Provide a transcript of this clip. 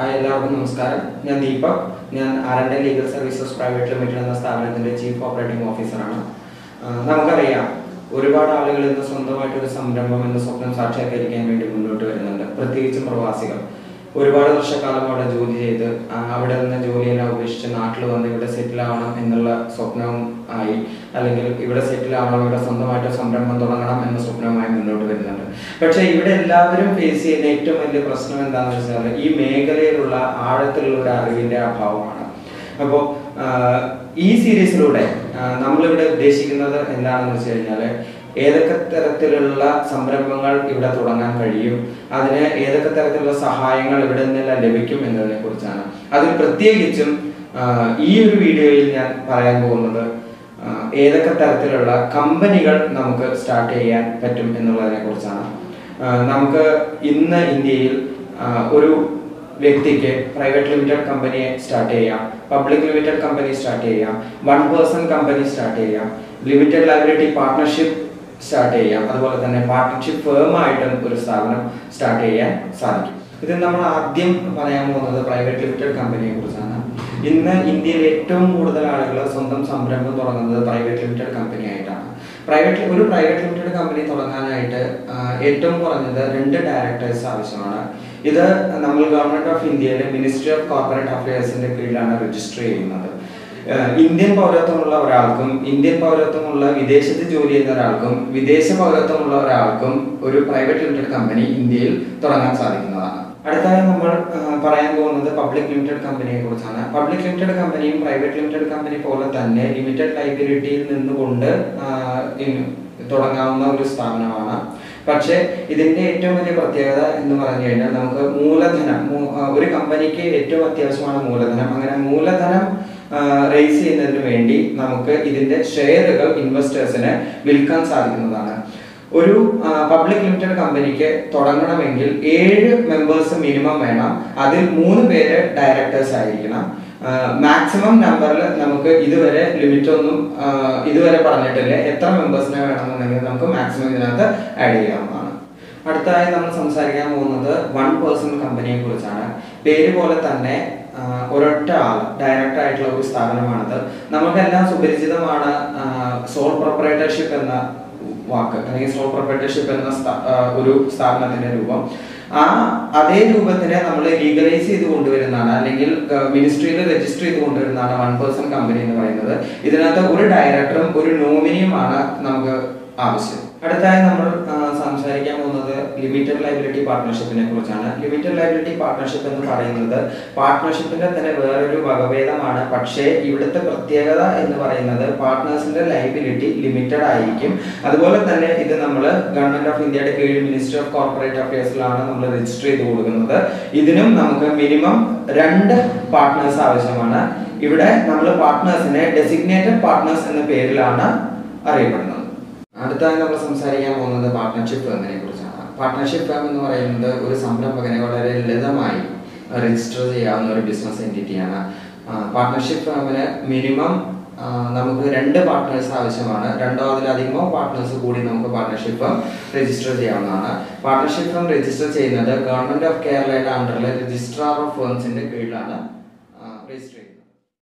Hi എല്ലാവർക്കും നമസ്കാരം. ഞാൻ ദീപക്. ഞാൻ R&D legal services private limited എന്ന സ്ഥാപനത്തിൻ്റെ ചീഫ് ഓപ്പറേറ്റിംഗ് ഓഫീസറാണ്. നമുക്കറിയാം, ഒരുപാട് ആളുകൾ ഇന്ന് സ്വന്തമായിട്ടൊരു സംരംഭം എന്ന സ്വപ്നം സാക്ഷാത്കരിക്കാൻ വേണ്ടി മുന്നോട്ട് വരുന്നുണ്ട്. പ്രത്യേകിച്ചും പ്രവാസികൾ ഒരുപാട് വർഷക്കാലം അവിടെ ജോലി ചെയ്ത് അവിടെ നിന്ന് ജോലിയെല്ലാം ഉപേക്ഷിച്ച് നാട്ടിൽ വന്ന് ഇവിടെ സെറ്റിൽ ആവണം എന്നുള്ള സ്വപ്നവും ആയി, അല്ലെങ്കിൽ ഇവിടെ സെറ്റിൽ ആവണം, ഇവിടെ സ്വന്തമായിട്ട് സംരംഭം തുടങ്ങണം എന്ന സ്വപ്നവുമായി മുന്നോട്ട് വരുന്നുണ്ട്. പക്ഷേ ഇവിടെ എല്ലാവരും ഫേസ് ചെയ്യുന്ന ഏറ്റവും വലിയ പ്രശ്നം എന്താണെന്ന് വെച്ചാൽ ഈ മേഖലയിലുള്ള ആഴത്തിലുള്ള ഒരു അറിവിൻ്റെ അഭാവമാണ്. അപ്പോൾ ഈ സീരീസിലൂടെ നമ്മളിവിടെ ഉദ്ദേശിക്കുന്നത് എന്താണെന്ന് വെച്ച് കഴിഞ്ഞാൽ, ഏതൊക്കെ തരത്തിലുള്ള സംരംഭങ്ങൾ ഇവിടെ തുടങ്ങാൻ കഴിയും, അതിന് ഏതൊക്കെ തരത്തിലുള്ള സഹായങ്ങൾ ഇവിടെ നിന്നെല്ലാം ലഭിക്കും എന്നതിനെ കുറിച്ചാണ്. അതിൽ പ്രത്യേകിച്ചും ഈ ഒരു വീഡിയോയിൽ ഞാൻ പറയാൻ പോകുന്നത് ഏതൊക്കെ തരത്തിലുള്ള കമ്പനികൾ നമുക്ക് സ്റ്റാർട്ട് ചെയ്യാൻ പറ്റും എന്നുള്ളതിനെ കുറിച്ചാണ്. നമുക്ക് ഇന്ന് ഇന്ത്യയിൽ ഒരു വ്യക്തിക്ക് പ്രൈവറ്റ് ലിമിറ്റഡ് കമ്പനിയെ സ്റ്റാർട്ട് ചെയ്യാം, പബ്ലിക് ലിമിറ്റഡ് കമ്പനി സ്റ്റാർട്ട് ചെയ്യാം, വൺ പേഴ്സൺ കമ്പനി സ്റ്റാർട്ട് ചെയ്യാം, ലിമിറ്റഡ് ലയബിലിറ്റി പാർട്ട്ണർഷിപ്പ് സ്റ്റാർട്ട് ചെയ്യാം, അതുപോലെ തന്നെ പാർട്ട്ണർഷിപ്പ് ഫേമായിട്ടും ഒരു സ്ഥാപനം സ്റ്റാർട്ട് ചെയ്യാൻ സാധിക്കും. ഇത് നമ്മൾ ആദ്യം പറയാൻ പോകുന്നത് പ്രൈവറ്റ് ലിമിറ്റഡ് കമ്പനിയെ കുറിച്ചാണ്. ഇന്ന് ഇന്ത്യയിൽ ഏറ്റവും കൂടുതൽ ആളുകൾ സ്വന്തം സംരംഭം തുടങ്ങുന്നത് പ്രൈവറ്റ് ലിമിറ്റഡ് കമ്പനി ആയിട്ടാണ്. ഒരു പ്രൈവറ്റ് ലിമിറ്റഡ് കമ്പനി തുടങ്ങാനായിട്ട് ഏറ്റവും കുറഞ്ഞത് 2 ഡയറക്ടേഴ്സ് ആവശ്യമാണ്. ഇത് നമ്മൾ ഗവൺമെന്റ് ഓഫ് ഇന്ത്യയിലെ മിനിസ്ട്രി ഓഫ് കോർപ്പറേറ്റ് അഫയേഴ്സിന്റെ കീഴിലാണ് രജിസ്റ്റർ ചെയ്യുന്നത്. ഇന്ത്യൻ പൗരത്വമുള്ള ഒരാൾക്കും ഇന്ത്യൻ പൗരത്വമുള്ള വിദേശത്ത് ജോലി ചെയ്യുന്ന ഒരാൾക്കും വിദേശ പൗരത്വമുള്ള ഒരാൾക്കും ഒരു പ്രൈവറ്റ് ലിമിറ്റഡ് കമ്പനി ഇന്ത്യയിൽ തുടങ്ങാൻ സാധിക്കുന്നതാണ്. അടുത്തായി നമ്മൾ പറയാൻ പോകുന്നത് പബ്ലിക് ലിമിറ്റഡ് കമ്പനിയെ കുറിച്ചാണ്. പബ്ലിക് ലിമിറ്റഡ് കമ്പനിയും പ്രൈവറ്റ് ലിമിറ്റഡ് കമ്പനി പോലെ തന്നെ ലിമിറ്റഡ് ലയബിലിറ്റിയിൽ നിന്നുകൊണ്ട് തുടങ്ങാവുന്ന ഒരു സ്ഥാപനമാണ്. പക്ഷേ ഇതിന്റെ ഏറ്റവും വലിയ പ്രത്യേകത എന്ന് പറഞ്ഞു കഴിഞ്ഞാൽ, നമുക്ക് മൂലധനം, ഒരു കമ്പനിക്ക് ഏറ്റവും അത്യാവശ്യമാണ് മൂലധനം. അങ്ങനെ മൂലധനം റേസ് ചെയ്യുന്നതിന് വേണ്ടി നമുക്ക് ഇതിന്റെ ഷെയറുകൾ ഇൻവെസ്റ്റേഴ്സിന് വിൽക്കാൻ സാധിക്കുന്നതാണ്. ഒരു പബ്ലിക് ലിമിറ്റഡ് കമ്പനിക്ക് തുടങ്ങണമെങ്കിൽ 7 മെമ്പേഴ്സ് മിനിമം വേണം. അതിൽ 3 പേര് ഡയറക്ടേഴ്സ് ആയിരിക്കണം. മാക്സിമം നമ്പറിൽ നമുക്ക് ഇതുവരെ ലിമിറ്റ് ഒന്നും ഇതുവരെ പറഞ്ഞിട്ടില്ല. എത്ര മെമ്പേഴ്സിനെ വേണമെന്നുണ്ടെങ്കിൽ നമുക്ക് മാക്സിമം ഇതിനകത്ത് ആഡ് ചെയ്യാവുന്നതാണ്. അടുത്തതായി നമ്മൾ സംസാരിക്കാൻ പോകുന്നത് വൺ പേഴ്സൺ കമ്പനിയെ കുറിച്ചാണ്. പേര് പോലെ തന്നെ ഒരൊറ്റ ആൾ ഡയറക്റ്റ് ആയിട്ടുള്ള ഒരു സ്ഥാപനമാണിത്. നമുക്കെല്ലാം സുപരിചിതമാണ് സോൾ പ്രൊപ്പറേറ്റർഷിപ്പ് എന്ന വാക്ക്, അല്ലെങ്കിൽ സോൾ പ്രൊപ്പറേറ്റർഷിപ്പ് എന്ന ഒരു സ്ഥാപനത്തിന്റെ രൂപം. അതേ രൂപത്തിനെ നമ്മൾ ലീഗലൈസ് ചെയ്ത് കൊണ്ടുവരുന്നതാണ്, അല്ലെങ്കിൽ മിനിസ്ട്രിയിൽ രജിസ്റ്റർ ചെയ്ത് കൊണ്ടുവരുന്നതാണ് വൺ പേഴ്സൺ കമ്പനി എന്ന് പറയുന്നത്. ഇതിനകത്ത് ഒരു ഡയറക്ടറും ഒരു നോമിനിയുമാണ് നമുക്ക് ആവശ്യം. അടുത്തായി നമ്മൾ സംസാരിക്കാൻ പോകുന്നത് ലിമിറ്റഡ് ലയബിലിറ്റി പാർട്ട്ണർഷിപ്പിനെ കുറിച്ചാണ്. ലിമിറ്റഡ് ലയബിലിറ്റി പാർട്ട്ണർഷിപ്പ് എന്ന് പറയുന്നത് പാർട്ട്ണർഷിപ്പിന്റെ തന്നെ വേറൊരു വകഭേദമാണ്. പക്ഷേ ഇവിടുത്തെ പ്രത്യേകത എന്ന് പറയുന്നത് പാർട്ട്നേഴ്സിന്റെ ലയബിലിറ്റി ലിമിറ്റഡ് ആയിരിക്കും. അതുപോലെ തന്നെ ഇത് നമ്മൾ ഗവൺമെന്റ് ഓഫ് ഇന്ത്യയുടെ കീഴിൽ മിനിസ്ട്രി ഓഫ് കോർപ്പറേറ്റ് അഫയേഴ്സിലാണ് നമ്മൾ രജിസ്റ്റർ ചെയ്ത് കൊടുക്കുന്നത്. ഇതിനും നമുക്ക് മിനിമം 2 പാർട്ട്നേഴ്സ് ആവശ്യമാണ്. ഇവിടെ നമ്മൾ പാർട്ട്നേഴ്സിനെ ഡെസിഗ്നേറ്റഡ് പാർട്ട്നേഴ്സ് എന്ന പേരിലാണ് അറിയപ്പെടുന്നത്. അടുത്തായി നമ്മൾ സംസാരിക്കാൻ പോകുന്നത് പാർട്ട്ണർഷിപ്പ് ഫേമിനെ കുറിച്ചാണ്. പാർട്ട്ണർഷിപ്പ് ഫേം എന്ന് പറയുന്നത് ഒരു സംരംഭകനെ വളരെ ലളിതമായി രജിസ്റ്റർ ചെയ്യാവുന്ന ഒരു ബിസിനസ് എൻറ്റിറ്റിയാണ്. പാർട്ട്ണർഷിപ്പ് ഫേമിന് മിനിമം നമുക്ക് 2 പാർട്ട്നേഴ്സ് ആവശ്യമാണ്. 2 അതിലധികമോ പാർട്ട്നേഴ്സ് കൂടി നമുക്ക് പാർട്ട്ണർഷിപ്പ് ഫേം രജിസ്റ്റർ ചെയ്യാവുന്നതാണ്. പാർട്ട്ണർഷിപ്പ് ഫേം രജിസ്റ്റർ ചെയ്യുന്നത് ഗവൺമെന്റ് ഓഫ് കേരളയുടെ അണ്ടറിലെ രജിസ്ട്രാർ ഓഫ് ഫേംസിന്റെ കീഴിലാണ് രജിസ്റ്റർ ചെയ്യുന്നത്.